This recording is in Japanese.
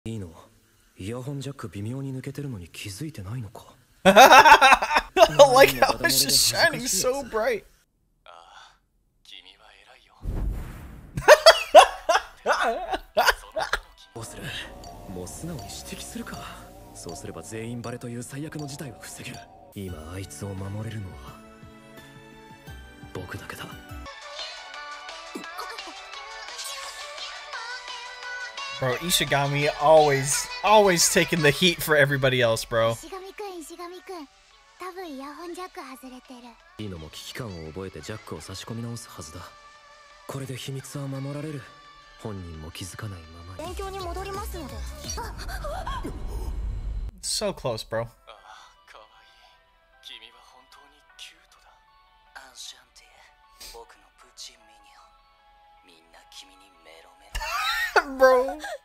いいの。イヤホンジャック微妙に抜けてるのに気づいてないのか。 Like how it's just shining so bright. どうする？もう素直に指摘するか。そうすれば全員バレという最悪の事態を防げる。今あいつを守れるのは僕だけだ。 Bro, Ishigami always taking the heat for everybody else, bro. いいのも危機感を覚えてジャックを差し込み直すはずだ。これで秘密は守られる。本人も気づかないままに。 So close, bro.